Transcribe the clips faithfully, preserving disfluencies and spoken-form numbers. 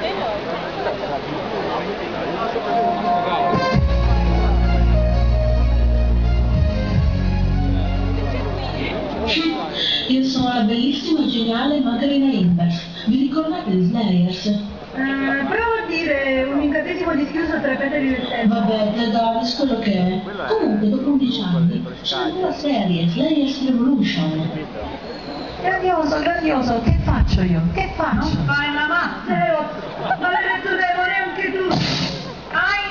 Io sono la bellissima e geniale Macarena Invers. Vi ricordate di Slayers? Eh, prova a dire un incantesimo dischiuso tra petali del tempo. Vabbè, te Davis, quello che è. Comunque, dopo undici anni, c'è una nuova serie, Slayers Revolution. Grandioso, grandioso, che faccio io? Che faccio? Non fai la mazzero! Maledetto demone, anche tu! Ai!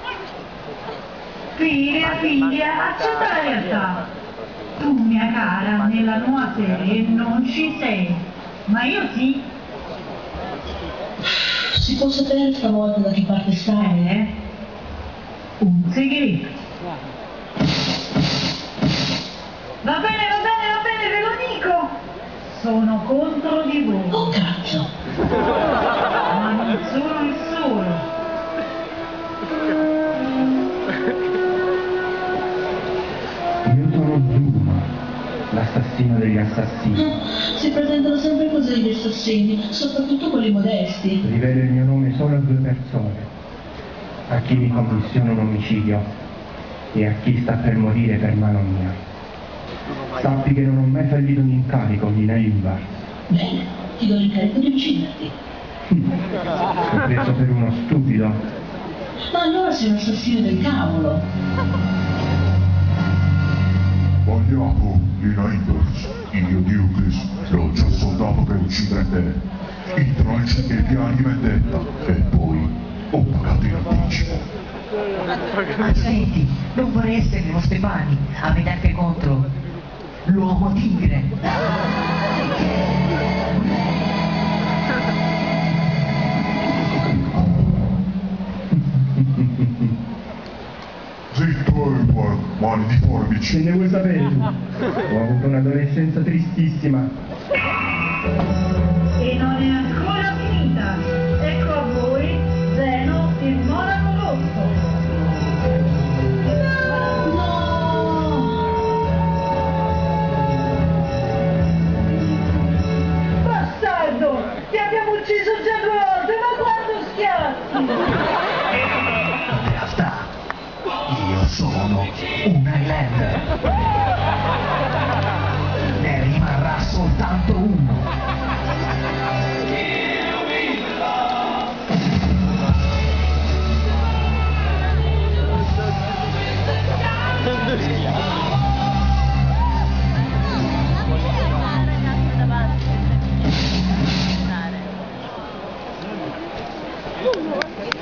Figlia, figlia, accetta la realtà! Tu, mia cara, nella nuova serie non ci sei, ma io sì. Si può sapere stavolta da che parte stai? Eh? Un segreto. Va bene, va bene, va bene, ve lo dico! Sono contro di voi. Oh cazzo! Ma non sono il solo. Io sono Zuma, l'assassino degli assassini. Si presentano sempre così gli assassini, soprattutto quelli modesti. Rivelo il mio nome solo a due persone, a chi mi commissiona un omicidio e a chi sta per morire per mano mia. Sappi che non ho mai fallito un incarico, Nina Invers. Bene, ti do l'incarico di ucciderti. Ho preso per uno stupido. Ma allora sei un assassino del cavolo. Vogliamo, Nina Invers, io Diocles, l'ho già soldato per uccidere te. Introduci i piani di vendetta e poi ho pagato in anticipo. Ma senti, non vorrei essere nelle vostre mani a mettere contro l'uomo tigre. Zitto Eupor, mani di forbici. Ce ne vuoi sapere tu? Ho avuto un'adolescenza tristissima. E non è ancora finita. Ecco a voi Zeno, il monaco rosso. Bastardo! Ti abbiamo ucciso già due volte, ma quanto schiazzi! In realtà, io sono un Highlander. Ne rimarrà soltanto uno. Davanti.